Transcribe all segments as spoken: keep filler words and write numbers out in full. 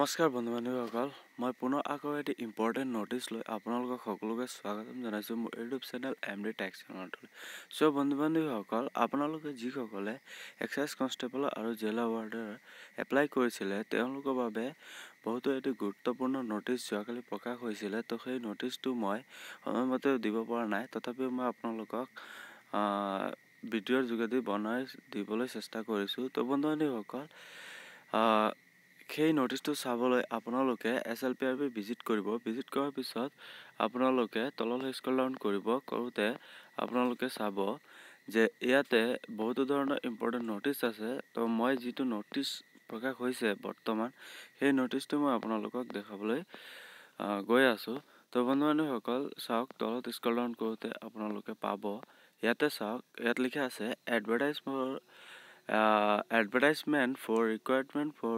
নমস্কাৰ বন্ধু বান্ধৱীসকল মই পুনৰ আকৌ এটি ইম্পৰ্টেণ্ট নোটিছ লৈ আপোনালোকক সকলোকে স্বাগতম জনাইছোঁ মোৰ ইউটিউব চেনেল এমডি টেক্স চেনেলটোলৈ। চ' বন্ধু বান্ধৱীসকল আপোনালোকে যিসকলে এক্সাইজ কনষ্টেবল আৰু জেলা ৱাৰ্ডাৰ এপ্লাই কৰিছিলে তেওঁলোকৰ বাবে বহুতো এটি গুৰুত্বপূৰ্ণ নোটিছ যোৱাকালি প্ৰকাশ হৈছিলে। তো সেই নোটিছটো মই সময়মতে দিব পৰা নাই, তথাপিও মই আপোনালোকক ভিডিঅ'ৰ যোগেদি বনাই দিবলৈ চেষ্টা কৰিছোঁ। তো বন্ধু বান্ধৱীসকল সেই নোটিছটো চাবলৈ আপোনালোকে S L P R B visit কৰিব। ভিজিট কৰাৰ পিছত আপোনালোকে তললৈ স্ক্ৰল ডাউন কৰিব। কৰোঁতে আপোনালোকে চাব যে ইয়াতে বহুতো ধৰণৰ ইম্পৰ্টেণ্ট নোটিছ আছে। তো মই যিটো নোটিছ প্ৰকাশ হৈছে বৰ্তমান সেই নোটিছটো মই আপোনালোকক দেখাবলৈ গৈ আছোঁ। তো বন্ধু বান্ধৱীসকল চাওক, তলত স্ক্ৰল ডাউন কৰোঁতে আপোনালোকে পাব ইয়াতে চাওক, ইয়াত লিখা আছে advertise for advertisement for requirement for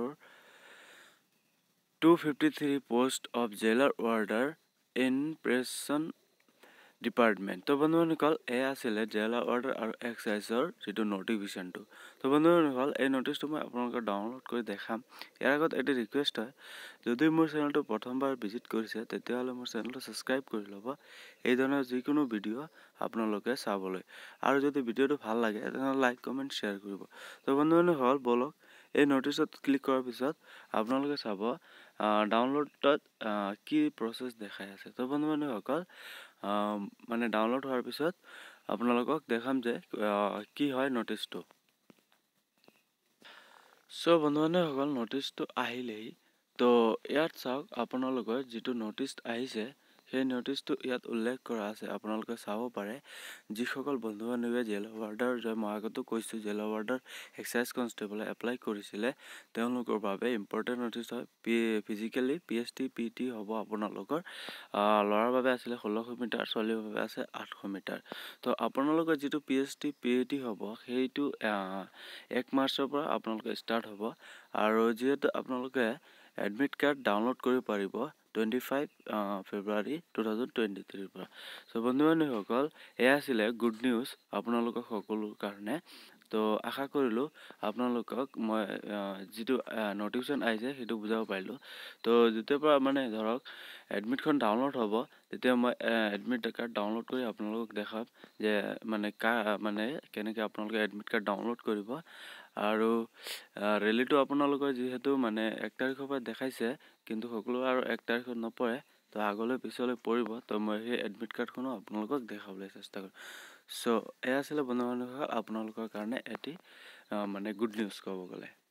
two fifty-three post of jailer warder in prison department। তো বন্ধু বান্ধৱীসকল এয়া আছিলে জেলাৰ ৱাৰ্ডাৰ আৰু এক্সাইজৰ যিটো নটিফিকেশ্যনটো। তো বন্ধু বান্ধৱীসকল এই নটিছটো মই আপোনালোকক ডাউনলোড কৰি দেখাম। ইয়াৰ আগত এটি ৰিকুৱেষ্ট হয়, যদি মোৰ চেনেলটো প্ৰথমবাৰ ভিজিট কৰিছে তেতিয়াহ'লে মোৰ চেনেলটো ছাবস্ক্ৰাইব কৰি ল'ব এই ধৰণৰ যিকোনো ভিডিঅ' আপোনালোকে চাবলৈ। আৰু যদি ভিডিঅ'টো ভাল লাগে তেনেহ'লে লাইক কমেণ্ট শ্বেয়াৰ কৰিব। তো বন্ধু বান্ধৱীসকল বলক এই নটিছত ক্লিক কৰাৰ পিছত আপোনালোকে চাব ডাউনলোডত কি প্ৰচেছ দেখাই আছে। তো বন্ধু বান্ধৱীসকল মানে ডাউনলোড হোৱাৰ পিছত আপোনালোকক দেখাম যে কি হয় নটিছটো। চ' বন্ধু বান্ধৱীসকল নটিছটো আহিলেই তো ইয়াত চাওক, আপোনালোকৰ যিটো নটিছ আহিছে সেই নটিছটো ইয়াত উল্লেখ কৰা আছে, আপোনালোকে চাব পাৰে। যিসকল বন্ধু বান্ধৱীয়ে জেলা ৱাৰ্ডাৰ যে মই আগতো কৈছোঁ জেলা ৱাৰ্ডাৰ এক্সাইজ কনষ্টেবলে এপ্লাই কৰিছিলে তেওঁলোকৰ বাবে ইম্পৰ্টেণ্ট নটিছ হয়। P physically P S T P T হ'ব আপোনালোকৰ ল'ৰাৰ বাবে আছিলে ষোল্লশ মিটাৰ, ছোৱালীৰ বাবে আছে আঠশ মিটাৰ। তো আপোনালোকৰ যিটো P S T P T হ'ব সেইটো এক মাৰ্চৰ পৰা আপোনালোকে ষ্টাৰ্ট হ'ব। আৰু যিহেতু আপোনালোকে এডমিট কাৰ্ড ডাউনলোড কৰিব পাৰিব twenty five February two thousand twenty থ্ৰীৰ পৰা। চ' বন্ধু বান্ধৱীসকল এয়া আছিলে গুড নিউজ আপোনালোকক সকলোৰ কাৰণে। তো আশা কৰিলোঁ আপোনালোকক মই যিটো নটিফিকেশ্যন আহিছে সেইটো বুজাব পাৰিলোঁ। তো যেতিয়াৰ পৰা মানে ধৰক এডমিটখন ডাউনলোড হ'ব তেতিয়া মই এডমিট কাৰ্ড ডাউনলোড কৰি আপোনালোকক দেখাম যে মানে কা মানে কেনেকৈ আপোনালোকে এডমিট কাৰ্ড ডাউনলোড কৰিব। আৰু ৰেলীটো আপোনালোকৰ যিহেতু মানে এক তাৰিখৰ পৰা দেখাইছে কিন্তু সকলো আৰু এক তাৰিখত নপৰে, তো আগলৈ পিছলৈ পৰিব। তো মই সেই এডমিট কাৰ্ডখনো আপোনালোকক দেখাবলৈ চেষ্টা কৰিম। চ' এয়া আছিলে বন্ধু বান্ধৱীসকল আপোনালোকৰ কাৰণে এটি মানে গুড নিউজ ক'ব গ'লে।